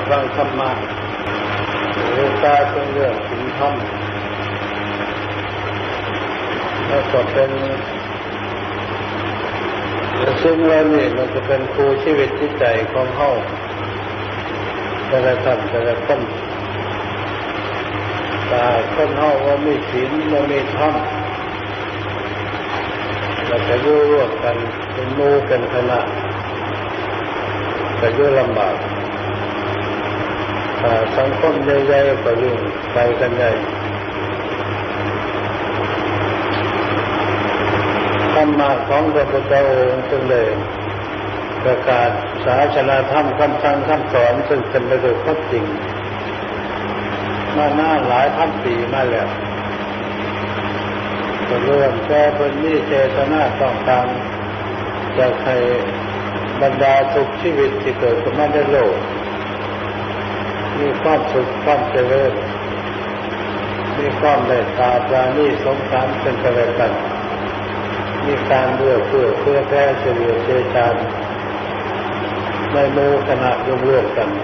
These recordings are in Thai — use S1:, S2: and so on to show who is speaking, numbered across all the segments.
S1: ฟังธรรมะเรื่องตาเป็นเรื่องถึงธรรมแล้วก็เป็นซึ่งเราเนี่ยมันจะเป็นครูชีวิตจิตใจของเฮาแต่ละท่านแต่ละคนแต่คนเฮาว่ามีศีลว่ามีธรรมเราจะอยู่ร่วมกันเป็นหมู่เป็นคณะก็อยู่ลำบากสังคมใหญ่ๆก็ยิ่งไปกันใหญ่ธรรมะของพระพุทธองค์จึงเลยประกาศศาสนาธรรมคำสั่งคำสอนซึ่งเป็นไปด้วยความจริงมานานหลายพันปีมาแล้วก็เริ่มแก้เป็นนี้เจตนาต้องการจะให้บรรดาทุกชีวิตที่เกิดขึ้นมาในโลกมีความสุขความเจริญมีความเมตตาปราณีสงสารเป็นกันและกันมีการเพื่อแท้เฉลี่ยเจตานในหมู่คณะร่วมกัน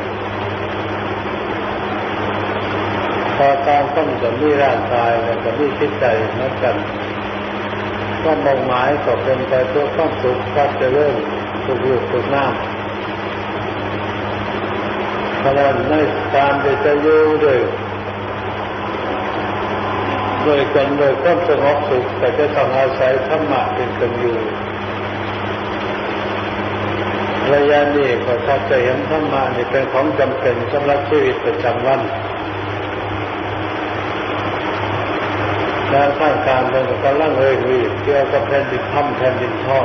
S1: พอการต้องจะมีร่างกายและจะมีจิตใจเหมือนกันก็มุ่งหมายก็เป็นไปเพื่อความสุขความเจริญทุกยุคทุกน้ำเพราะฉะนั้นในการที่จะอยู่ด้วยกันโดยความสงบสุขแต่จะต้องอาศัยธรรมะเป็นเครื่องอยู่ระยะนี้ก็ถ้าจะเห็นธรรมะนี่เป็นของจำเป็นสำหรับชีวิตประจำวันการสร้างการเป็นกำลังเกี่ยวกับแผ่นดินถ้ำแผ่นดินท่อง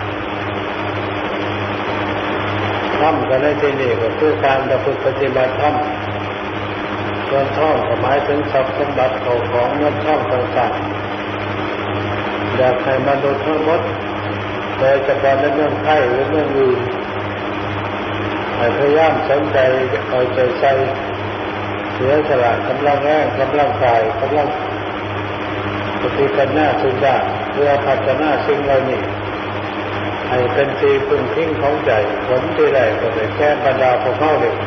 S1: ถ้ำกันในที่นี้ก็คือการประพฤติปฏิบัติธรรมส่วนท่องก็หมายถึงทรัพย์สมบัติของเงินท่องต่างๆอยากให้มนุษย์ทั้งหมดโดยเฉพาะในเมืองไทยหรือเมืองอื่นให้พยายามสนใจเอาใจใส่เสียสละกำลังแรงกำลังกายกำลังปฏิปัญญาสุดยอดเพื่อพัฒนาสิ่งเหล่านี้ให้เป็นที่พึ่งพิงของใจผลที่ได้ก็ได้แก้บรรดาพวกเขาเด็ก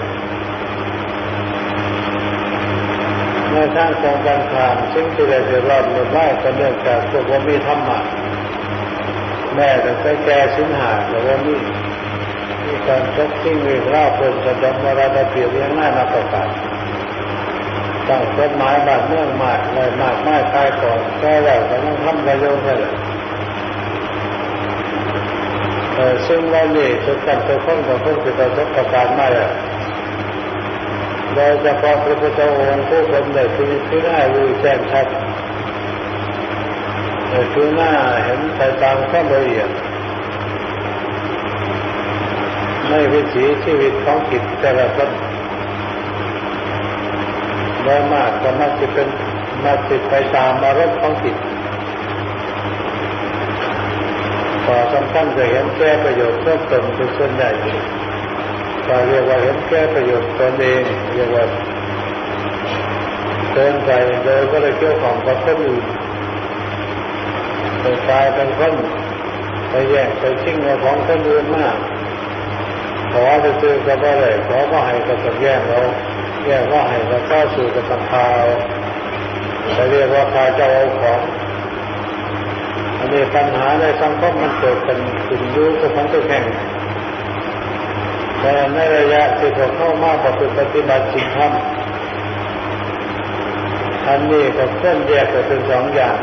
S1: ในทางตรงกันข้ามสิ่งที่ได้เดือดร้อนหมดได้ก็เนื่องจากพวกว่ามีธรรมะแม้แต่ไปแก้สินหาแต่ว่ามีการชกชิงเรื่องเล่าเพิ่มสะดมวราดเปรียบเลี้ยงหน้ามาประกาศตั้งกฎหมายบ้านเมืองมากเลยมากไม่ตายก่อนแก้แล้วก็ต้องทำประโยชน์เลยซึ่งเราเนี่ยทุกคนทุกคนของพวกที่ประสบการณ์มาแล้วโดยเฉพาะพระพุทธองค์ผู้เป็นได้ที่หน้ารู้แจ้งชัดคือหน้าเห็นสายตาข้อละเอียดในวิถีชีวิตของจิตแต่ละคนโดยมากก็มักจะไปตามอารมณ์ของจิตพอสำคัญจะเห็นแก้ประโยชน์เพิ่มเติมเป็นส่วนใหญ่ก็เรียกว่าเห็นแก้ประโยชน์ตนเองเรียกว่าเกินไปโดยก็เลยเกี่ยวข้องกับคนอื่นเป็นกายเป็นคนไปแย่งไปชิงเงินของคนอื่นมากขอจะซื้อก็ได้เลยขอก็ให้ก็ต้องแย่งเราแย่งก็ให้เราเข้าสู่กับสังขารจะเรียกว่าพาเจ้าเอาของอันนี้ปัญหาในสังคมมันเกิดเป็นสิ่งยุ่งกับของตัวแข่งแต่ในระยะที่พวกเข้ามาปฏิบัติจริงทำอันนี้ก็เคลื่อนแยกไปเป็นสองอย่าง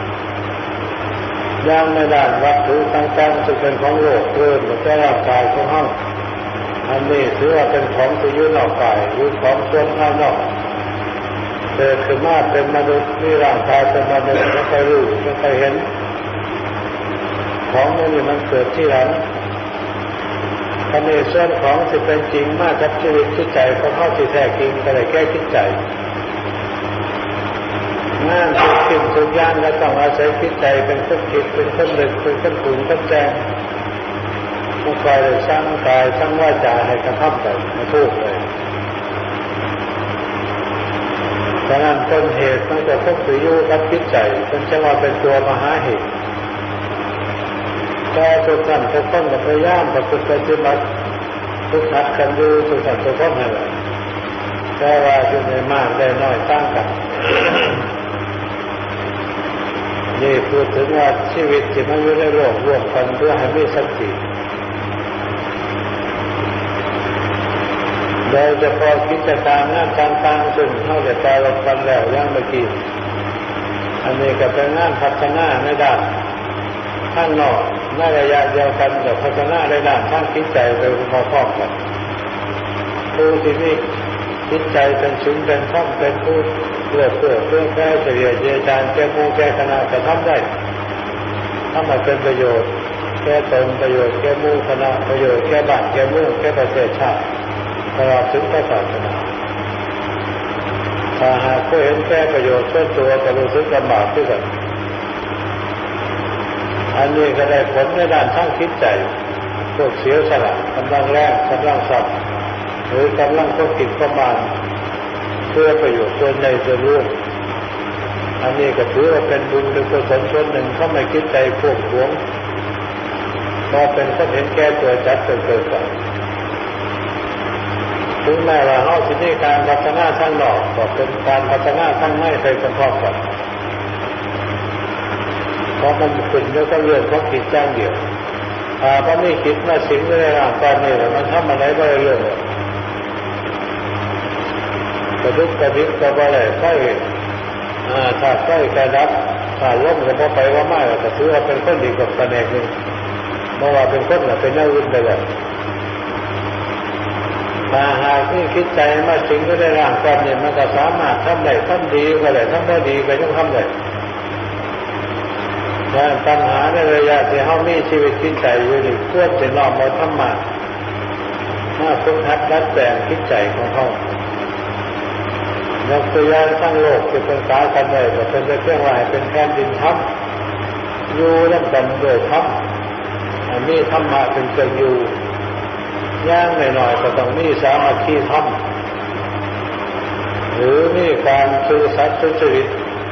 S1: อย่างในด้านวัตถุต่างๆซึ่งเป็นของโลกเกินแต่ร่างกายของห้องอันนี้ถือว่าเป็นของที่อยู่นอกกายหรือของส่วนภายนอกเกิดขึ้นมาเป็นมนุษย์มีร่างกายเป็นมนุษย์ก็ไปรู้ก็ไปเห็นของนี้มันเกิดที่หลังอันนี้ส่วนของที่เป็นจริงมากกับชีวิตจิตใจของเขาที่แท้จริงก็เลยแก้จิตใจงานทุกอย่างก็ต้องอาศัยจิตใจเป็นคนคิดเป็นคนนึกเป็นคนปรุงคนแจงผู้คอยเลยสร้างกายสร้างวาจาให้กระทำไปไม่ถูกเลยดังนั้นต้นเหตุตั้งแต่พวกสิอยู่กับจิตใจเป็นจังหวะเป็นตัวมหาเหตุแต่ทุกท่านทุกคนพยายามประพฤติปฏิบัติทุกทัดกันอยู่ทุกท่านทุกคนนั่นแหละแต่ว่าจะได้มากได้น้อยต่างกันนี่พูดถึงว่าชีวิตที่มันอยู่ในโลกร่วมกันเพื่อให้มีสติโดยเฉพาะกิจการงานต่างๆซึ่งเข้าแต่ตลอดกันแล้วอย่างเมื่อกี้อันนี้ก็เป็นงานพัฒนาในด้านข้างนอกในระยะเดียวกันกับพัฒนาในด้านข้างจิตใจไปพร้อมๆกันผู้ที่มีจิตใจเป็นสูงเป็นธรรมเป็นผู้เพื่อแก้เฉลี่ยเจริญแก้หมู่แก้คณะจะทำได้ถ้ามันเป็นประโยชน์แก้ตนประโยชน์แก้หมู่คณะประโยชน์แก้บ้านแก้เมืองแก้ประเทศชาติตลอดถึงศาสนาถ้าหากผู้เห็นแก้ประโยชน์ส่วนตัวจะรู้สึกลำบากที่สุดอันนี้ก็ได้ผลในด้านทั้งจิตใจพวกเสียสละกำลังแรงกำลังทรัพย์หรือกำลังต้องติดประมาณเพื่อประโยชน์ส่วนใหญ่ส่วนรวมอันนี้ก็ถือว่าเป็นบุญเป็นกุศลส่วนหนึ่งเขาไม่คิดใจพวกหวงพอเป็นก็เห็นแก่ตัวจัดเกิดไปถึงแม้ว่าเขาที่นี่การพัฒนาข้างนอกก็เป็นการพัฒนาข้างในไปพร้อมกันเพราะมันขึ้นแล้วก็เรื่องของจิตจ้างเดียวเพราะไม่คิดมาสิงในร่างกายนี่แหละมันทำอะไรไม่ได้เรื่องเลยกระดุกกระดิกกระบอะไรใกล้ถ้าใกล้กระดับถ้าล้มก็พอไปว่าไม่แต่ถือว่าเป็นคนดีกับตะแนกหนึ่งเพราะว่าเป็นคนน่ะเป็นน่าวุ่นไปเลยถ้าหากที่คิดใจมาสิงในร่างกายนี่มันก็สามารถทำได้ทำดีก็ได้ทำไม่ดีก็ต้องทำได้แต่ปัญหาในระยะที่เขามีชีวิตจิตใจอยู่นี่เพื่อจะน้อมเอาธรรมะมาฝึกหัดดัดแปลงจิตใจของเขายกตัวอย่างทั้งโลกที่เป็นสากันได้ก็เป็นเรื่องว่าเป็นแผ่นดินธรรมอยู่ร่วมกันโดยธรรมมีธรรมะเป็นเครื่องอยู่ย่างหน่อยๆก็ต้องมีสามัคคีธรรมหรือมีการซื่อสัตย์สุจริต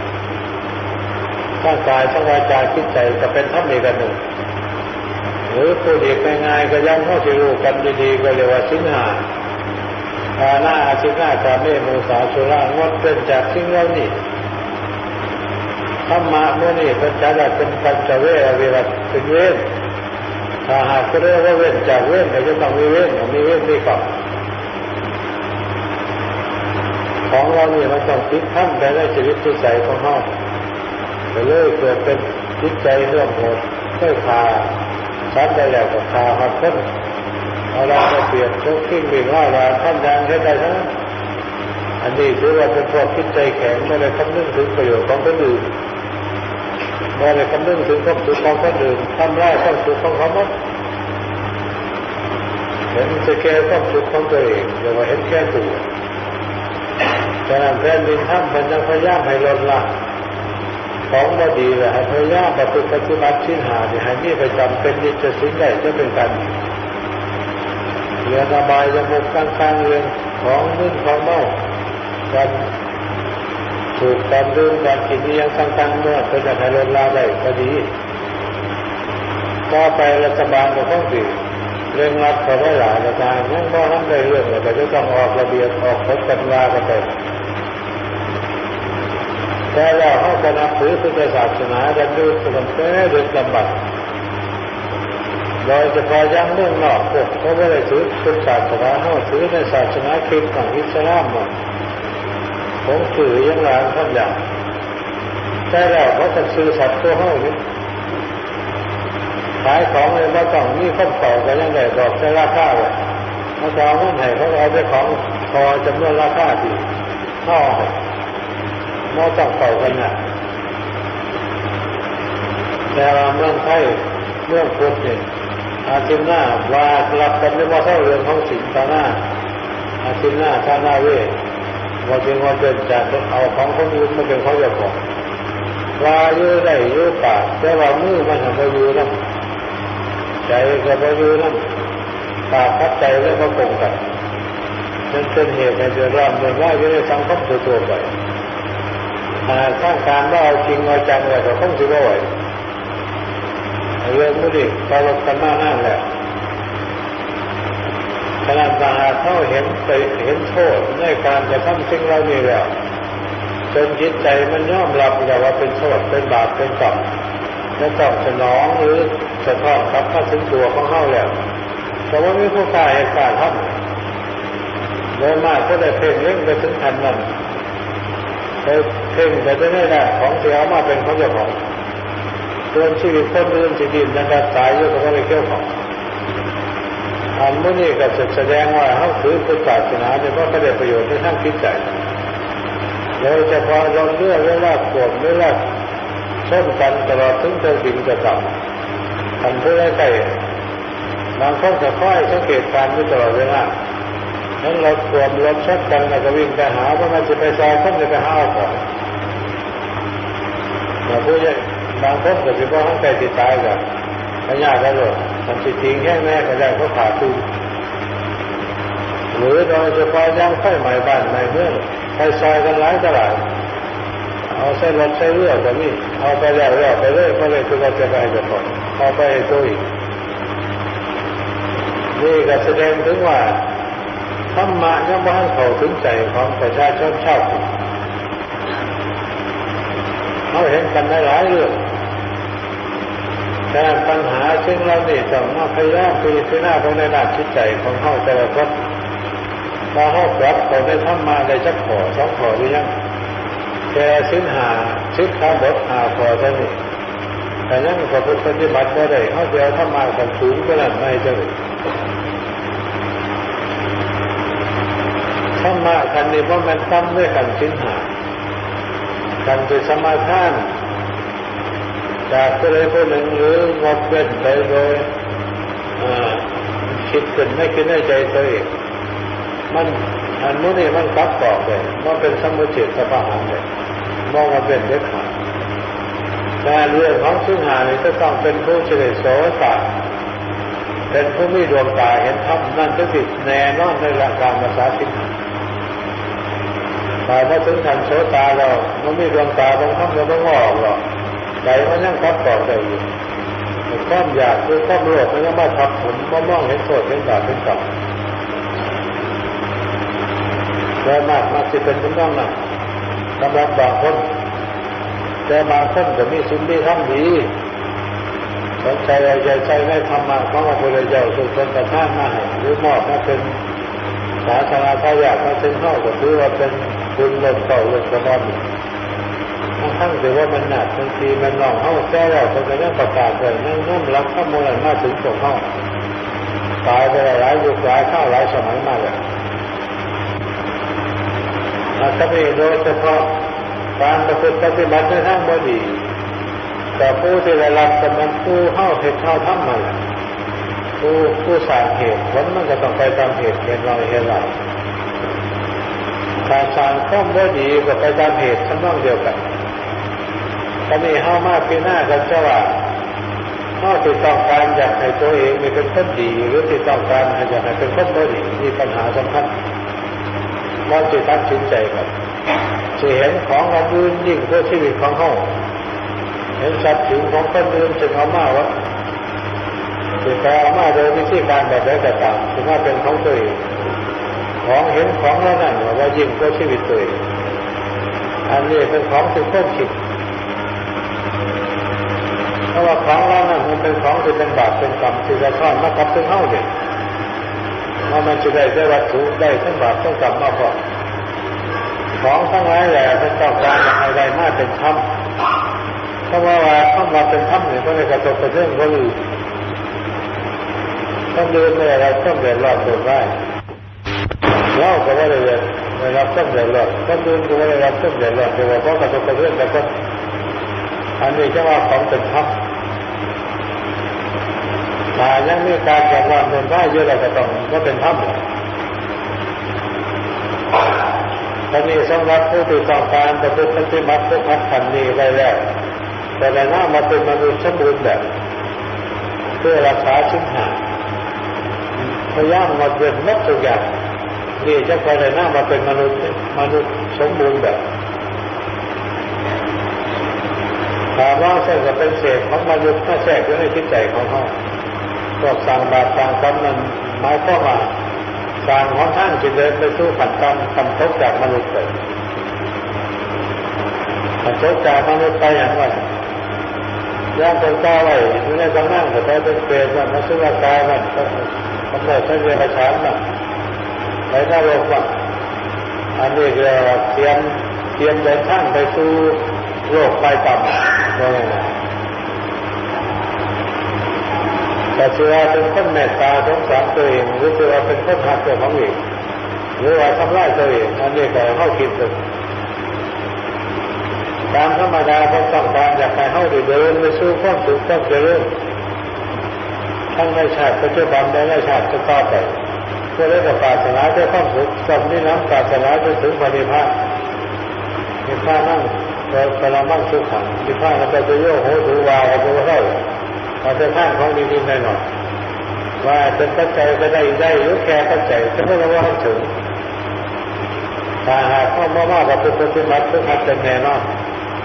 S1: ทั้งกายทั้งวาจาจิตใจจะเป็นธรรมอีกอันหนึ่งหรือพูดอีกง่ายๆก็ยังเข้าใจรู้กันดีๆก็เรียกว่าศีลห้าทานาอาชีพนาการเมมุสาสุรางดเป็นจากสิ่งเหล่านี้ธรรมะเมื่อนี้เป็นจัดเป็นปัญจเวรวิรัตเป็นเวรถ้าหากเรียกว่าเว้นจากเว้นก็จะต้องมีเว้นมีกรรมของเราเนี่ยมันต้องติดขั้นไปในชีวิตจิตใจของเราไปเลยเกิดเป็นจิตใจเรื่องโหดไม่พาสัตว์ได้แล้วก็พาหัดพ้นเอาเราไปเปลี่ยนทุกข์ทิ้งวิ่งล่าลานท่านยังใช้ได้ทั้งอันนี้ถือว่าเป็นพวกจิตใจแข็งไม่ได้คำนึงถึงประโยชน์ของคนอื่นไม่ได้คำนึงถึงความสุขของคนอื่นทำร้ายความสุขของเขาหมดเห็นจะแก้ความสุขของตัวเองอย่ามาเห็นแค่ตัวฉะนั้นแผ่นดินถ้ำมันจะพยายามให้ลดละของบ่ดีเลยให้พยายามปฏิบัติชิ้นหาเนี่ยให้มีประจำเป็นนิจสิ่งใดจะเป็นการเรื่องอบายยมุกต่างๆเรื่องของมึนของเมาการถูกการดื่มการกินนี่ยังต่างๆเมื่อเป็นอะไรลดละได้ก็ดีต่อไปรัฐบาลก็ต้องดีเร่งรัดเขาได้หลายอาจารย์ยังบ่ทำได้เรื่องเลยแต่จะต้องออกระเบียบออกกฎกติกากันไปแต่ว่าเขาจะนับถือพุทธศาสนาจะดูสมเด็จดึกลำบากโดยเฉพาะยังเรื่องนอกพวกเขาไม่ได้ถือพุทธศาสนาเขาถือในศาสนาคริสต์ของอิสลามมาผมถือยังหลายท่านอย่างแต่แล้วเขาจะซื้อสัตว์ตัวเขาเนี่ยขายของเลยว่าต้องมีข้อต่อกันยังไงบอกจะราคาเลยมาจองเงินให้เขาเอาไปของพอจำนวนราคาดีห่อมอต้องเป่ากันนะแต่ว่าเมืองไทยเมืองพุทธเนี่ยอาทิตย์หน้าว่ารับกันไม่ว่าเท่าเรื่องของสินธานาอาทิตย์หน้าธานาเวว่าจริงว่าเป็นจากเอาของคนอื่นมาเป็นเขาเจ้าของว่าอยู่ได้อยู่ปากแต่ว่ามือมันทำไปอยู่นั่นใจก็ไปอยู่นั่นปากกับใจแล้วก็คงกันนั่นเป็นเหตุให้เดือดร้อนเดือดร้อนอยู่ในสังคมตัวไปสร้างการว่าเอาจริงเอาจังอะไรก็ต้องถือว่าไหวเรื่องนี้ตลอดกันมานั่นแหละขณะบางเขาเห็นโทษในการจะทำสิ่งเหล่านี้แล้วจนจิตใจมันยอมรับว่าเป็นโทษเป็นบาปเป็นกรรมและต้องสนองหรือสะท้อนกลับมาถึงตัวของเขาแล้วแต่ว่าไม่ผู้กล้าให้กล้าทำโดยมากก็ได้เพ่งเล่นไปถึงทันนั้นไปเพ่งไปได้แน่ของเสียมาเป็นของเจ้าของส่วนชีวิตคนอื่นชีวิตนะครับตายอยู่ก็ไม่เกี่ยวของอันนี้ก็จะแสดงว่าเขาถือพุทธศาสนาเนี่ยก็ได้ประโยชน์ในทางจิตใจโดยเฉพาะลงเรื่องเวลาปวดเวลาชนกันตลอดถึงเธอดิ่งจะกลับทันเพื่อใกล้บางคนจะค่อยสังเกตการณ์ตลอดเวลานั้นเราปวดรถชนกันเราก็วิ่งไปหาเพราะมันจะไปซอยคนจะไปหาเอาของแต่ผู้ใหญ่บางคนก็จะบอกให้ใจติดตายกันพญากันเลยมันจะทิ้งแค่แม่ก็ได้เขาขาดทุนหรือโดยเฉพาะย่างไฟใหม่บ้านใหม่เมืองไปซอยกันหลายตลาดเอาใส่รถใส่เรือก็มีเอาไปแล้วไปเลยก็เลยคือเราจะไปจะก่อนเอาไปตัวอีกนี่ก็แสดงถึงว่าธรรมะยังไม่ให้เข้าถึงใจของประชาชนชาวพุทธเขาเห็นกันได้หลายเรื่องแต่ปัญหาซึ่งเราเนี่ยต้องมาพยายามพิจารณาในด้านจิตใจของเขาแต่ละคนพอเขาปรับเขาได้ทำมาได้จักขอสองขอหรือยังแต่สิ้นข้าบทหาขอเท่านี้แต่ยังก็เป็นปฏิบัติก็ได้เขาเดียวทำมากันสูงก็นั่นไม่จะเลยธรรมะกันนี้เพราะมันตั้มด้วยกันสิ้นหากันจะสมาทานจากผู้ใดผู้หนึ่งหรืองดเว้นไปโดยคิดขึ้นไม่คิดในใจตัวเองมันอันนู้นนี่มันกลับต่อไปมันเป็นสมุทเฉทสัพพะเลยมองว่าเป็นเด็ดขาดแต่เรื่องของสิ้นหานี่จะต้องเป็นผู้เฉลยโสตะเป็นผู้มีดวงตาเห็นธรรมนั่นจะติดแน่นอนในหลักการภาษาสิ้นหาแต่เมื่อถึงทันโสตาเรามันมีดวงตาบางครั้งเราต้องงอกหรอกใจมันยังกลับต่อไปอยู่ความอยากคือความโลภมันยังมาทับผมมองเห็นโทษเห็นบาปเป็นกรรมโดยมากจะเป็นคนต้องนั่งสำหรับบางคนแต่บางคนก็มีสิ่งที่ทำดีสนใจใจไม่ทำมาเพราะว่าพระเจ้าทรงประทานมาให้หรือมอบมาเป็นศาสนาทายาทมาถึงเข้าก็ถือว่าเป็นบุญล้นเต่าล้นกระบอกทั้งถือว่ามันหนักบางทีมันน้องเข้าแก้แล้วคนก็ยังประกาศเลยนั่นรับข้อมูลมาถึงตรงเข้าตายไปหลายยุคหลายข้าวหลายสมัยมาเลยถ้าไม่โดยเฉพาะการประพฤติปฏิบัติในทางบดีแต่ผู้ที่ได้รับกำลังผู้เข้าเหตุเข้าทำมาผู้สร้างเหตุผลมันก็ต้องไปตามเหตุเหตุไรการสร้างข้อมบดีก็ไปตามเหตุทั้งนั้นเดียวกันตอนนี้เข้ามาปีหน้ากันจะว่าเข้าติดต้องการอยากให้ตัวเองมีเป็นคนดีหรือติดต้องการอยากให้เป็นคนบดีมีปัญหาสำคัญเราจะตัดสินใจกันจะเห็นของเราอื่นยิ่งกว่าชีวิตของเขาเห็นทรัพย์สินของคนอื่นจึงเอามาว่าจะเอามาโดยวิธีการแบบใดก็ตามถึงว่าเป็นของตัวเองของเห็นของแล้วนั่นว่ายิ่งกว่าชีวิตตัวเองอันนี้เป็นของที่ควบคิดเพราะว่าของเรานั่นมันเป็นของที่เป็นบาปเป็นกรรมที่จะซ่อนมากับตัวเขาเนี่ยว่ามันจะได้วัตถุได้ทั้งบาปทั้งกรรมมาพอของทั้งหลายแหละเป็นต้องการอะไรมาเป็นธรรมเพราะว่าธรรมมาเป็นธรรมเนี่ยก็เลยกระทบกระเทือนคนอื่นต้องเดินไม่ได้ต้องเดือดร้อนโดนได้เล่าก็ว่าได้รับต้องเดือดร้อนต้องเดินก็ว่าได้รับต้องเดือดร้อนแต่ว่าเพราะกระทบกระเทือนแต่ก็อันนี้จะว่าของเป็นธรรมถ้ายังมีการจัดวางโดนได้เยอะเราก็ต้องก็เป็นธรรมตอนนี้สำหรับผู้ที่ต้องการประพฤติปฏิบัติทุกขัดขันนี้ไว้แล้วแต่ในหน้ามาเป็นมนุษย์สมบูรณ์แบบเพื่อรักษาชิ้นหาพยายามมาเดินนับทุกอย่างนี่จะไปในหน้ามาเป็นมนุษย์สมบูรณ์แบบถามว่าเส้นจะเป็นเศษของมนุษย์ถ้าแทรกอยู่ในจิตใจของเขาพวกสร้างบาปสร้างกรรมนั้นหมายความว่าสร้างหนทางที่เดินไปสู่ขันธ์กำทุกจากมนุษย์เลยขันธ์ทุกจากมนุษย์ไปอย่างไรย่างเป็นก้าวไว้อยู่ในตำแหน่งแต่เป็นเปรตว่ามาสู้ร่างกายมันกำเนิดใช้เรียนประชานมันในหน้าโลกว่าอันนี้เรียกว่าเตรียมเดินทางไปสู่โลกไปต่ำว่าไงแต่เชื่อเป็นคนเมตตาสงสารตัวเองหรือเชื่อเป็นคนหักตัวของเองหรือว่าทำร้ายตัวเองอันนี้ก็เข้าคิดถึงตามธรรมดาคนต้องการอยากให้เข้าเดินไปสู่ความสุขความเจริญทั้งในชาติปัจจุบันและในชาติต่อไปเพื่อได้กับปรารถนาได้ความสุขสมนิน้ำปรารถนาจนถึงปณิพพานนิพพานั่งปรมังสุขังนิพพานเราจะโยกโหตูวาเราจะเข้าเราจะท่านของดีๆหน่อยว่าจะปัจจัยก็ได้หรือแค่ปัจจัยจะไม่รู้ว่าถึงถ้าหากเข้ามากๆกับพุทธปฏิบัติทุกขัดเป็นแน่นอน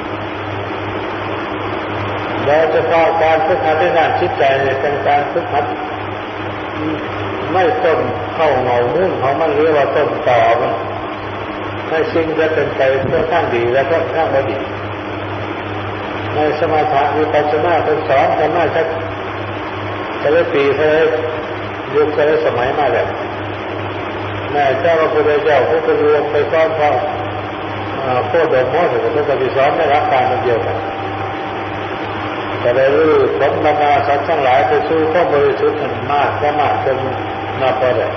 S1: โดยเฉพาะการฝึกหัดในด้านจิตใจเนี่ยเป็นการฝึกหัดไม่ต้นเข้าเหงามุ่งของมันเรียกว่าต้นต่อมันให้สิ่งจะเป็นไปเพื่อข้างดีและเพื่อข้างไม่ดีในสมาธิมีปัจจุบันเป็นสอนกันมาชักจะได้ปีจะได้ยุคจะได้สมัยมาแล้วแม่เจ้าพระพุทธเจ้าผู้เป็นรวมไปสอนพระโคดมโมถึงจะปฏิสอนได้รับการมันเดียวกันแต่ได้รู้ผลบรรดาสัตว์ทั้งหลายไปสู่ข้อบริสุทธิ์มากก็มากจนน่าพอใจ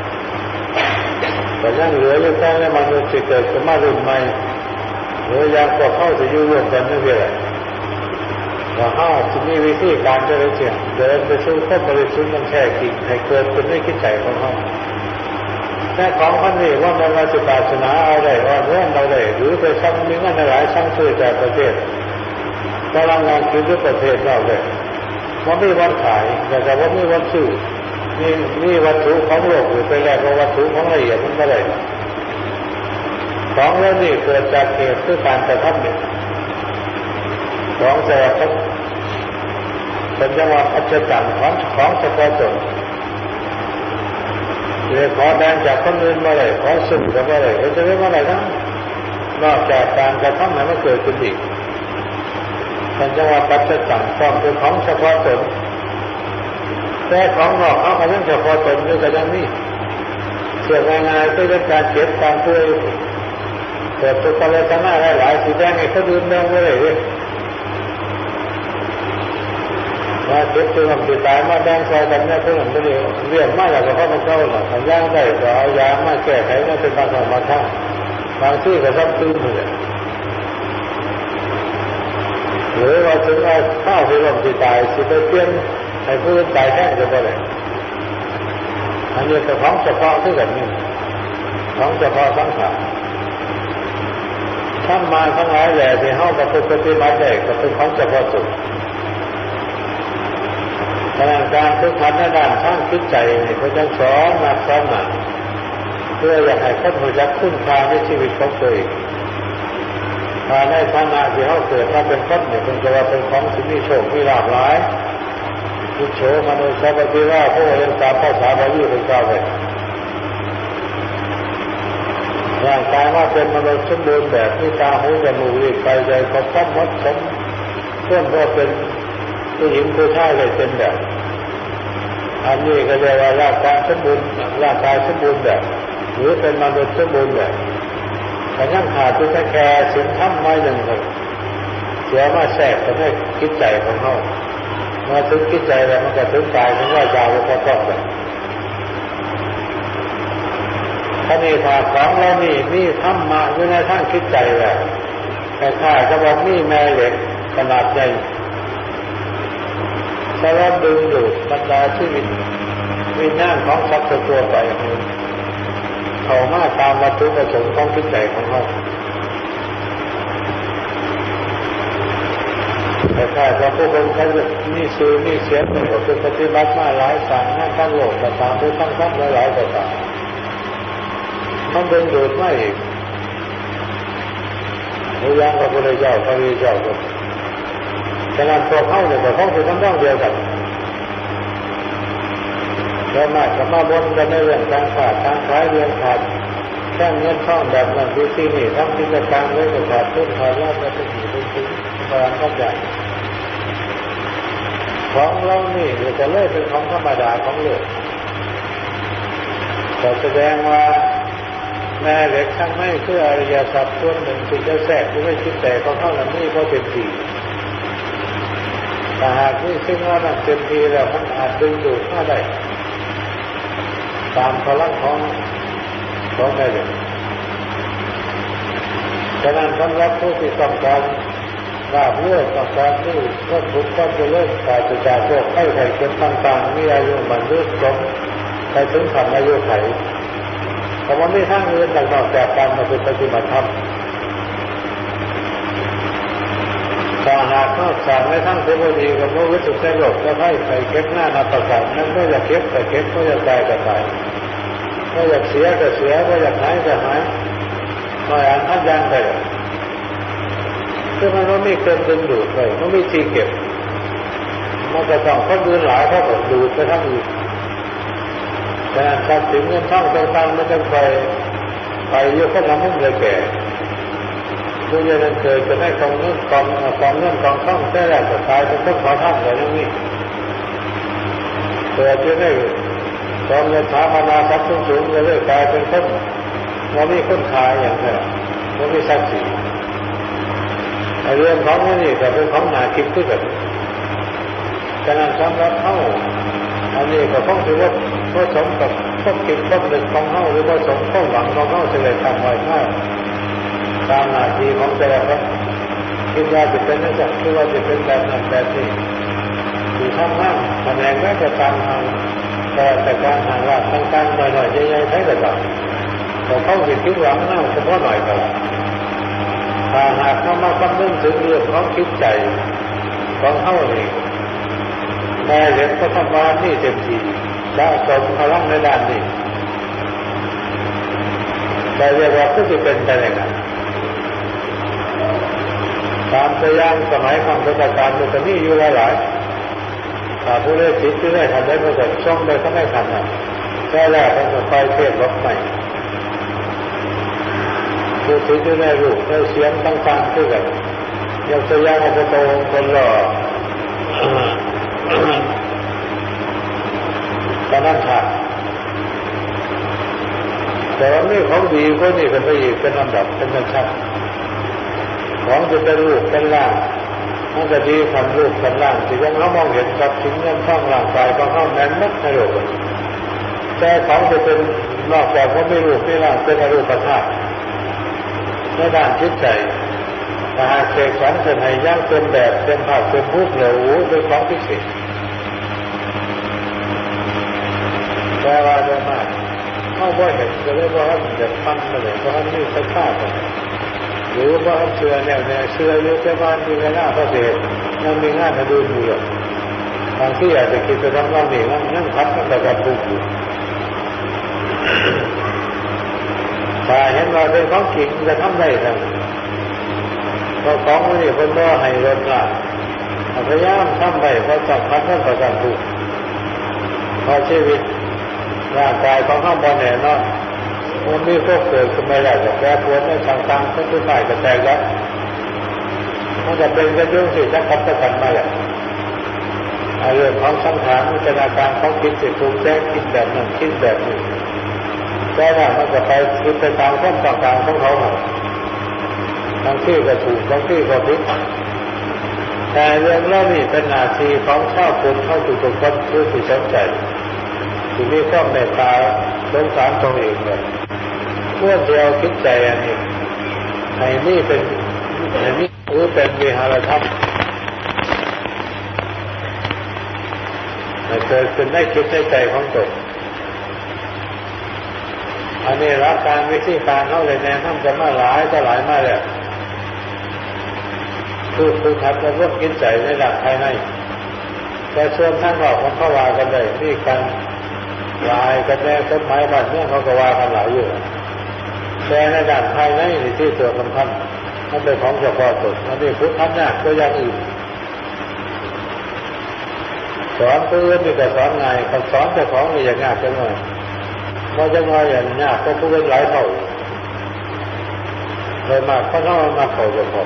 S1: แต่ยังเหลืออยู่แค่ในมนุษย์ที่เกิดขึ้นมารุ่นใหม่หรืออยากพวกเข้าจะอยู่ร่วมกันไม่เพียงว่าเข้าจะมีวิธีการจะได้เสี่ยงเดินไปสู่ข้อบริสุทธิ์มันแค่กิ่งให้เกิดเป็นไม่คิดใจของเขาแต่ของพันนี้ว่ามันมาศึกษาศาสนาเอาได้ว่าเรื่องเราได้หรือไปซ้ำมีเงินหลายชั้นช่วยจากประเทศกำลังงานคือด้วยประเทศเราเลยว่าไม่วันขายแต่ว่าไม่วันซื้อนี่วัตถุของโลกหรือไปแลกกับวัตถุของละเอียดมันก็ได้ของแล้วนี่เกิดจากเหตุคือการกระทำเนี่ยของแต่ละเป็นจังหวะอัศจรรย์ของเฉพาะตนเลยขอแบ่งจากคนอื่นมาเลยขอสุ่มกันมาเลยจะไม่มาอะไรทั้งนอกจากการกระทำนั้นมันเกิดขึ้นอีกเป็นจังหวะปัจจัยต่างต้องเป็นของเฉพาะตนแต่ของนอกเขาก็ยังเฉพาะตนด้วยกันอย่างนี้เสียงานๆเป็นการเก็บการช่วยเกิดทุกข์เลยทั้งหน้าหลายสีแดงให้เขาดื่มแดงไว้เลยว่าเก็บตัวมันติดตายมาแดงใส่กันเนี่ยเพื่อนไม่ได้เรียนมากแล้วก็เพราะมันเข้าหรอกทำย่างได้ก็เอายามาแก้ไขนั่นเป็นบางของบางท่าบางที่ก็ซับซึ้งเลยหรือว่าถึงว่าข้าวที่ลมที่ตายสิไปเปลี่ยนให้ผู้อื่นตายแท้จะไปไหนอันนี้เป็นของเฉพาะที่แบบนี้ของเฉพาะสังขารทั้งมาทั้งหลายแหล่ที่เข้ากับปฏิบัติได้ก็เป็นของเฉพาะสุดการฝึกหัดในด้านทางจิตใจนี่เขาจะสอนหนักสอนหนักเพื่ออยากให้คนรู้จักคุณค่าในชีวิตของตัวเองในฐานะที่เขาเกิดมาเป็นคนเนี่ยเป็นว่าเป็นของที่มีโชคมีลาภหลายทุกโฉมนุษย์สัพพิราผู้เรียนตามภาษาบาลีเป็นกล่าวไว้ร่างกายว่าเป็นมนุษย์สมบูรณ์แบบที่ตาหูจมูกลิ้นกายใจครบถ้วนหมดสมส่วนว่าเป็นผู้หญิงผู้ชายเลยเป็นแบบอันนี้ก็เรียกว่าร่างกายสมบูรณ์ร่างกายสมบูรณ์แบบหรือเป็นมนุษย์สมบูรณ์แบบแต่ยังขาดตัวแค่สิ่งทำไม่หนึ่งเลยเสียมาแทรกทำให้คิดใจของเขามาถึงคิดใจแล้วมันจะถึงกายถึงว่ายาวแล้วก็ครอบเลยถ้ามีผ่าของแล้วนี่ทำมาอยู่ในทางคิดใจแล้วแต่ข้าก็บอกนี่แม่เหล็กขนาดใหญ่สารดึงดูดบรรดาชีวิตวิญญาณของสัตว์ตัวไปเขามาตามวัตถุประสงค์ของจิตใจของเขาแต่ถ้าเราผู้คนเขาจะมีซื้อมีเสียงก็คือปฏิบัติมาหลายสายทั้งทั้งโลกก็ตามด้วยทั้งหลายก็ตามมันดึงดูดไม่อีกหรือยังพระพุทธเจ้าพระวิเจ้าก็ฉะนั้นตัวเขาเนี่ยก็เขาคือทั้งเดียวกันแล้วมากกับมาบนกันในเรื่องการขาดการขายเรื่องขาดแค่เงินท่องแบบนั้นที่นี่ทั้งที่จะการไว้กับขาดทุนขาดแล้วจะเป็นสิ่งเป็นสิ่งพลังก็ใหญ่ของเรานี่เดี๋ยวจะเลิกเป็นของธรรมดาของโลกแต่แสดงว่าแม่เหล็กทั้งไม่เพื่ออริยสัจส่วนหนึ่งที่จะแทรกที่ไม่คิดแต่ของเขานั้นนี่ก็เป็นทีแต่หากที่ซึ่งว่ามันเป็นทีแล้วมันอาจดึงดูดเข้าได้ตามพลังของได้เลยฉะนั้นสำหรับผู้ที่ต้องการราบเลื่อนต้องการที่ต้นทุนก็จะเริ่มกายจะจากโรคไข้ไข้เจ็บต่างๆมีอายุมันยืดสมไปถึงขันอายุไขแต่ว่าไม่ทั้งอื่นนอกจากการมาปฏิบัติธรรมถ้าหากนอกจากไม่ทั้งเทวดีกับพระวิสุทธิโลกก็ให้ใส่เก็บหน้านับประกาศนั้นก็จะเก็บแต่เก็บก็จะตายก็ตายก็จะเสียก็เสียก็จะหายก็หายก็อย่างท่านยันไปคือมันไม่เกินดึงดูดเลยมันไม่ทีเก็บมันจะต้องคนอื่นหลายเขาก็ดูดไปทั้งอื่นแต่ทรัพย์สินเงินทองต่างๆไม่ต้องไปอยู่ข้างหลังมุ่งเลยแก่ผู้ใหญ่นั้นเคยจะได้กองเงินกองทองแต่แรกจะตายเป็นต้นขอท่านอะไรอย่างนี้เกิดจะได้กองเงินถามาทรัพย์สูงเลยกลายเป็นต้นว่ามีคนขายอย่างนี้ว่ามีทรัพย์สินเรื่องของนี่ก็เป็นของหนาคิดขึ้นแบบฉะนั้นสำหรับเขาอันนี้ก็ต้องถือว่าผสมกับพวกกิจพวกหนึ่งของเขาหรือผสมข้อหวังของเขาเฉลยทำไว้ข้าตามหน้าที่ของแต่ละคนคิดว่าจะเป็นนั่นจะคิดว่าจะเป็นแบบนั้นแบบนี้อยู่ข้างล่างแผนงแม้จะตามทางแต่การทางว่าต่างๆหน่อยๆใหญ่ๆใช้แต่แบบแต่เขาคิดหวังหน้าเฉพาะหน่อยก็ถ้าหากเขามาคำนึงถึงเรื่องของคิดใจของเขานี่แม่เห็นก็ทำงานนี่เต็มที่ได้สมพลังในด้านนี้แต่เรียกว่าก็จะเป็นไปอย่างนั้นตามตัวอย่างสมัยคำพุทธกาลมันจะมีอยู่หลายๆถ้าผู้ได้จิตที่ได้ทำได้ก็จะช่องได้ก็ไม่ทันนะแค่แรกมันจะไปเทศลบใหม่ผู้ที่ได้รูปได้เสียงต่างๆที่แบบอย่างตัวอย่างของพระโตคนหล่อตอนนั้นขาดแต่ว่านี่ของดีก็นี่เป็นไปอีกเป็นลำดับเป็นชั้นของจะเป็นรูปเป็นร่างมันจะดีทำรูปทำร่างที่ยังเขามองเห็นกับชิ้นเงินท่องร่างกายก็เข้าแน่นนักในโลกแต่ของจะเป็นนอกจากว่าไม่รูปไม่ร่างเป็นอรูปธาตุในด้านจิตใจถ้าหากเสกสรรเป็นให้ย่างเป็นแบบเป็นภาพเป็นรูปเหลวเป็นของพิเศษแต่ว่าโดยมากเขาบ่เห็นก็เลยว่าจะปั้นมาเลยเพราะมันมีไฟฟ้ากันหรือว่าเชื่อเนี่ยเชื่ออยู่แค่บ้านที่ในหน้าพระเดชยังมีงานมาดูอยู่บางที่อาจจะคิดจะทำว่านี่นั่งพัดมันแต่กับบุกแต่เห็นว่าเป็นของจริงจะทำได้ทั้งเพราะของนี่คนบ่ให้รถละพยายามทำไปเพราะจับพัดมันประจำบุกพอชีวิตร่างกายของข้างบนเนี่ยเนาะมันมีพวกเกิดขึ้นมาแล้วแต่แปรปรวนในต่างๆก็คือฝ่ายจะแตกแล้วมันจะเป็นกันยุ่งสิจะคับกันมาแหละเรื่องของสังขารวิจารณการของคิดสิถูกแจ้งคิดแบบนั้นคิดแบบนี้แต่ว่ามันจะไปคิดไปตามข้อต่างๆของเขาบางที่ก็ถูกบางที่ก็ผิดแต่เรื่องเล่านี่เป็นหน้าที่ของชาวพุทธเข้าสู่ตัวคนผู้ที่สนใจที่มีความเมตตาสงสารตนเองเลยเมื่อเดียวคิดใจอันนี้ให้นี่เป็นให้นี่หรือเป็นวิหารธรรมให้เกิดขึ้นได้คิดในใจของตนอันนี้รักการวิธีการเขาเลยแนะนำจะมาหลายจะหลายมาแล้วคือทำจะร่วมกินใจในหลักภายในแต่ส่วนทางนอกของเขาว่ากันเลยนี่การลายกันแน่ต้นไม้บ้านเมืองเขาก็ว่ากันหลายอยู่แต่ในด้านภายในที่ตัวสำคัญมันเป็นของเฉพาะตนอันนี้พุทธทำยากตัวอย่างอื่นสอนผู้อื่นนี่ก็สอนง่ายเขาสอนเจ้าของนี่อย่างยากจังเลยเพราะจะมาอย่างยากก็ผู้อื่นหลายเท่าเลยมากเพราะน้องมาเขาจะพอ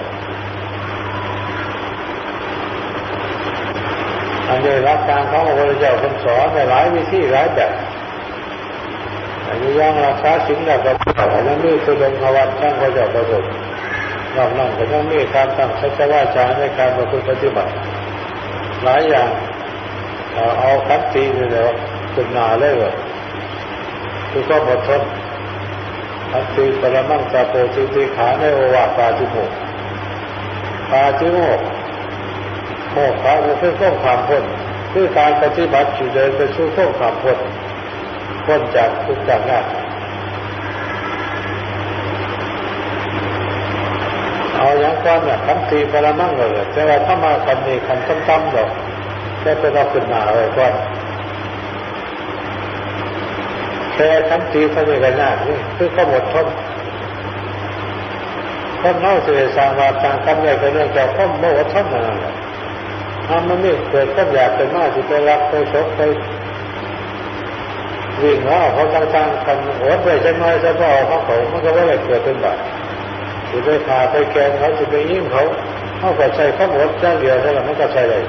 S1: อันนี้รักการของพระพุทธเจ้าท่านสอนในหลายวิธีหลายแบบอันนี้ยังรักษาศีลแล้วก็ยังมีสุดงวัดทั้งพระเจ้าประสบนอกนั้นก็ยังมีการตั้งสัจวาจาในการประพฤติปฏิบัติหลายอย่างเอาคัดตีนี่แหละขึ้นหน้าเลยว่าคือก็อดทนคัดตีปรมังสาโพธิติขาในโอวาทปาติโมกข์ปาติโมกข์โมกขะคือข้อความพ้นคือการปฏิบัติที่เดินไปสู่ข้อความพ้นจากทุกข์จากยากเอาอย่างก่อนเนี่ยคันตีปรมังเลยแต่ว่าถ้ามาคันนี้คันซ้ำๆหรอกแค่เป็นเอาขึ้นหน้าไว้ก่อนแค่คันตีเท่านี้ก็ยากนี่คือก็หมดทนคนเล่าเสียสร้างว่าต่างกันได้ก็เรื่องจากข้อมโมอดทนนั่นแหละมันไม่เกิดก็อยากเป็นมากที่ไปรักไปชกไปวิ่งว่าเขาต่างๆกันโหดไปใช่ไหมใช่ป่ะเขามันก็ว่าอะไรเกิดเป็นบาปจะไปฆ่าไปแกงเขาจะไปยิ้มเขาก็ใช้ข้อมูลจ้างเดียวเท่านั้นมันก็ใช้ได้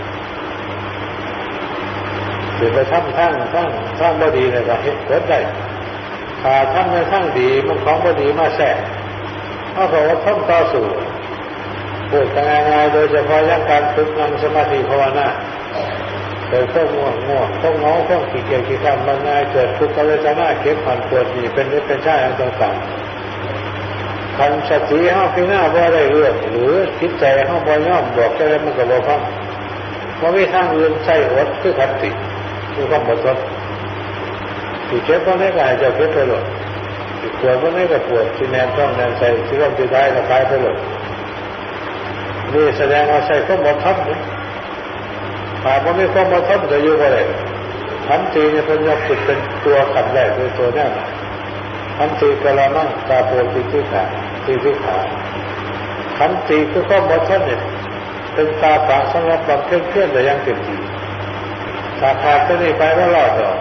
S1: จะไปทำทั้งบดีเนี่ยก็เห็นเกิดได้ถ้าทำในทั้งดีมันของบดีมาแทรกเขาบอกว่าต้องต่อสู้พูดง่ายๆโดยเฉพาะอย่างการฝึกนั่งสมาธิภาวนาเกิดข้อง่วงข้อเงาข้อขี้เกียจขี้ข้ามมันง่ายเกิดทุกขเวทนาเก็บผ่านปวดนี่เป็นชาอย่างต่างๆคันสติห้าพิณาบ่ได้เรื่องหรือจิตใจห้าบ่ย่อมบอกได้มันก็บ่ฟังว่ามีทางอื่นใช่อดคือขัดติคือความหมดทนที่เจ็บก็ไม่กายจะเจ็บไปหมดที่ปวดก็ไม่ก็ปวดที่แนนต้องแนนใส่ที่ร่มที่ได้ก็ตายไปหมดนี่แสดงว่าใช่ความหมดทนหากว่าไม่ความหมดทนจะอยู่บ่ได้ขันติเนี่ยเป็นยกจุดเป็นตัวขันแรกคือตัวแน่นขันติกละมั่งตาโพธิทิขาขันติคือความหมดทนเนี่ยเป็นตาฝาสำหรับบำเพ็ญเพียรแต่ยังเต็มที่ถ้าขาดตัวนี้ไปก็รอดหรอก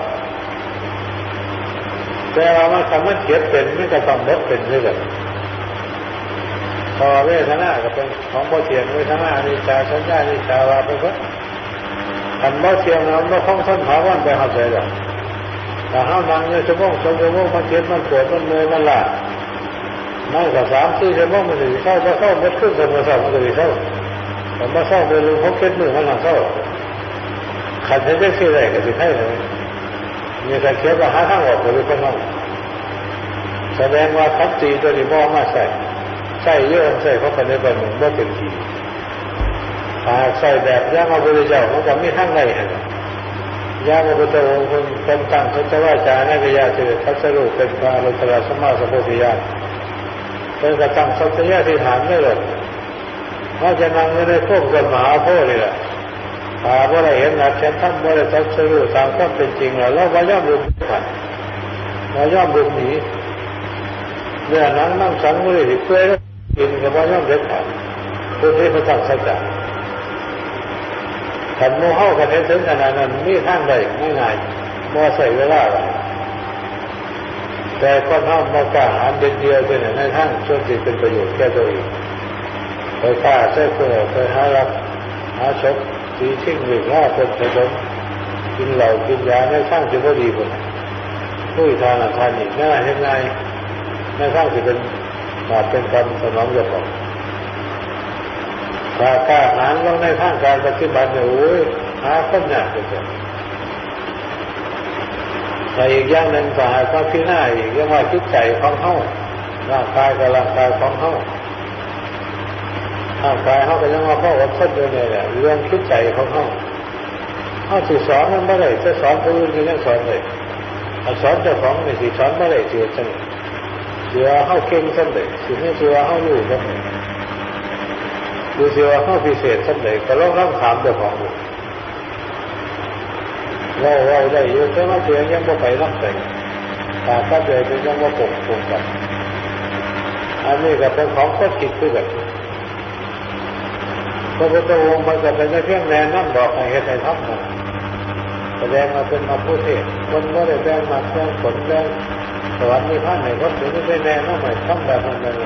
S1: แต่ว่ามันทำมันเจ็บเป็นไม่ก็ต้องลดเป็นด้วยกันพอเวทนาก็เป็นของบ่เทียงเวทนาอนิจจาสัญญาอนิจจาวาไปเพิ่มอันบ่เทียงเราไม่คงทนหาวันไปหาใจหรอกแต่ห้ามนั่งเนี่ยชั่วโมงมันเจ็บมันปวดมันเมื่อยมันล้านั่งกับ3-4 ชั่วโมงมันจะเข้าไม่ขึ้นสมองมันจะเข้าแต่มาเข้าไปลืมเขาเก็บมือมันหลังเข้าขันให้ได้ชื่ออะไรก็จะให้เลยมีการเขียนว่าหาทางออกหรือเปล่าแสดงว่าขันตีตัวนี้บ่มาใส่เยอะใส่เข้าไปในบันหนึ่งบ่เต็มทีใส่แบบย่างพระพุทธเจ้ามันก็ไม่ทั้งไรฮะย่างพระพุทธองค์คนตั้งสัจวาจาในวิญญาณเจริญทัศรูปเป็นพระอรหันตสัมมาสัมพุทธญาณเป็นกระตั้งสัจจะที่ฐานไม่หลดเพราะจะนั่งในพวกกันมหาโพธิ์นี่แหละว่าเราเห็นหลักเช่นท่านว่าเราทัศรูปตามความเป็นจริงแล้วเราย่อมรู้ผ่านเราย่อมรู้หนีเรื่องนั้นนั่งสังมือที่เพื่อกินกับว่าย่อมเด็ดขาดเพื่อที่พระตั้งสัจจะขันโมเข้ากันเห็นถึงขนาดนั้นมีทางใดง่ายๆบ่ใส่เวลาแต่ก็น้อมมากล้าหาญเด็ดเดียวเป็นในทางช่วยจิตเป็นประโยชน์แก่ตัวเองไปฆ่าใช้เพื่อไปหารักหาชกตีชิงหรือล่าคนไปล้มกินเหล้ากินยาในทางที่พอดีคนผู้ทานอีกง่ายให้ง่ายในทางที่เป็นบาปเป็นกรรมสนองเจ้าของถ้ากล้าหาญลงในทางการปฏิบัติเนี่ยโอ้ยหาคนยากเลยแต่อีกอย่างหนึ่งก็หาความพิจารณาอีกเรื่องว่าจิตใจของเฮาร่างกายกับร่างกายของเฮาร่างกายเฮาก็ยังว่าพ่อวัดต้นอยู่เนี่ยแหละเรื่องจิตใจของเฮาสิสอนมันไม่ได้จะสอนผู้อื่นก็ยังสอนเลยสอนเจ้าของนี่สิสอนไม่ได้เสียจังเสียเฮาเก่งจังเลยสิให้เสียเฮาอยู่จังเลยดูเสียเฮาพิเศษจังเลยก็ลองถามเจ้าของดูเราได้อยู่แต่ว่าเสียยังบ่ไปรับแต่ตาก็เดินยังบ่ปกกันอันนี้ก็เป็นของข้อคิดคือแบบพระพุทธองค์มันจะเป็นเพียงแนะนำบอกให้ทำแสดงมาเป็นมาพูดเทศคนก็ได้แบ่งมาแบ่งผลแบ่งสวรรค์มีพระไหนก็ถึงไม่แน่น้องใหม่ต้องแบบนั้นเลย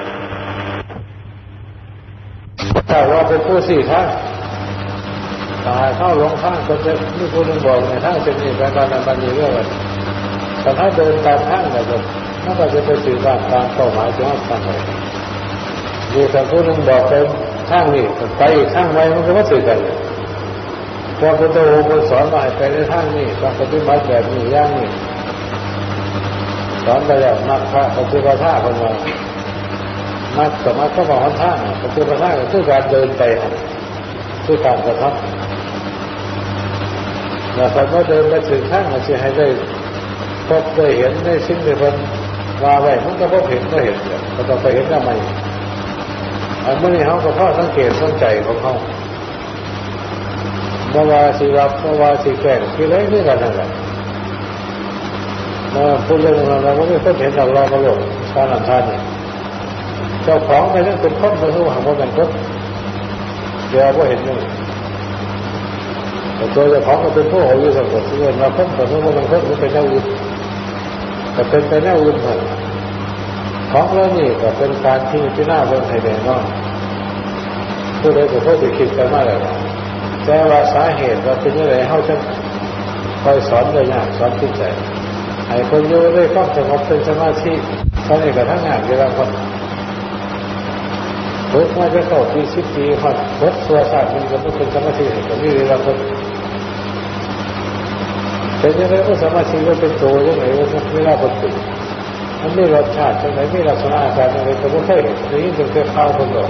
S1: แต่ว่าเป็นผู้สี่ท่านตายเข้าหลงข้างคนจะนี่ผู้นึงบอกในทางเส้นนี้เป็นการบันดีเรื่องอะไรแต่ถ้าเดินตามทางแบบนั้นมันก็จะไปสื่อสารตามเป้าหมายที่เราตั้งไว้ดูแต่ผู้นึงบอกไปทางนี้ไปอีกทางไว้มันก็ไม่สื่อกันเลยพอพระพุทธองค์สอนมาไปในทางนี้ต้องปฏิบัติแบบนี้อย่างนี้สอนไปแล้วนักพระปฏิบัติท่าคนมานักสมัครก็บอกว่าท่าปฏิบัติท่าก็คือการเดินไปคือการกระทำแล้วพอเดินไปถึงทางมันจะให้ได้พบได้เห็นได้สิ่งที่มันว่าไว้มันก็พบเห็นก็เห็นเลยก็ต้องไปเห็นทำไมอันนี้เขาก็พ่อสังเกตสังใจของเขาเมื่อวานสิรับเมื่อวานสิแก่คือเล่นด้วยกันนั่นแหละพูดเรื่องเราไม่ได้เห็นเราก็หลงท่านท่านนี่เจ้าของไปนั่นเป็นคนมาสู้หางว่าเป็นคนเดี๋ยวก็เห็นนี่แต่ตัวเจ้าของก็เป็นผู้อายุสังกัดส่วนเราคนแต่ว่าเป็นคนก็เป็นแนวอื่นแต่เป็นไปแนวอื่นเหมือนของเรานี่ก็เป็นการที่หน้าเป็นไทยแดงว่าผู้ใดก็ผู้ไปคิดกันมาแล้วแต่ว่าสาเหตุว่าเป็นยังไงเขาจะคอยสอนโดยยากสอนจิตใจให้คนอยู่ด้วยความสงบเป็นสมาธิตอนนี้ก็ทั้งงานเวลาคนฝึกมาจะเข้าปี10 ปีคนฝึกตัวศาสตร์มันก็ไม่เป็นสมาธิก็มีเวลาคนแต่ยังไงก็สมาธิก็เป็นตัวยังไงว่าเวลาคนฝึกมันไม่รสชาติยังไงไม่ลักษณะอาการยังไงก็ไม่เคยเห็นนี่เป็นแค่ข้าวคนเดียว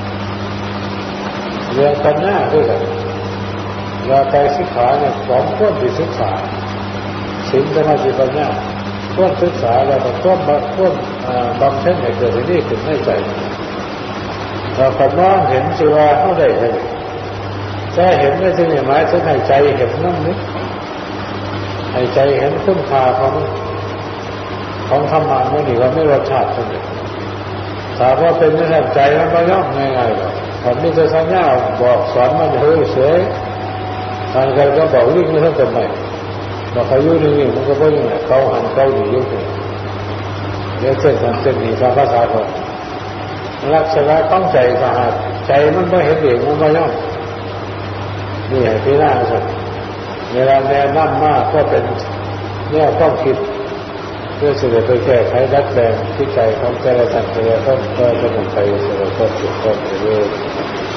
S1: เรื่องปัญญาด้วยกันเราใจศึกษาเนี่ยสองข้อที่ศึกษาศีลสมาธิปัญญาข้อศึกษาแล้วก็ข้อบำเพ็ญให้เกิดที่ขึ้นในใจเราก็มองเห็นสิว่าเท่าใดเลยจะเห็นได้จริงหมายถึงให้ใจเห็นนั่นนิดให้ใจเห็นคุณค่าของธรรมะไม่ดีว่าไม่รสชาติเท่าไหร่ถามว่าเป็นไม่ใช่ใจมันไม่ย่อมง่ายๆหรอกผมนี่จะสัญญาบอกสอนมันเฮ้ยเสยทางใครก็บอกวิ่งไม่เท่ากันไหมบอกเขาอยู่นี่มันก็ไม่ยังไงเขาหันเขาหนียุ่งเลยเดี๋ยวเส้นนั้นเส้นนี้ทางภาษาเขาลักษณะต้องใจสะอาดใจมันไม่เห็นเองมันไม่ย่อมนี่ให้พี่น้าสักเวลาแนะนำมากก็เป็นเนี่ยต้องคิดเพื่อจะไปแก้ไขดัดแปลงที่ใจของแต่ละท่านแต่ละต้นก็จะมุ่งไปสู่ความสุขความเจริญ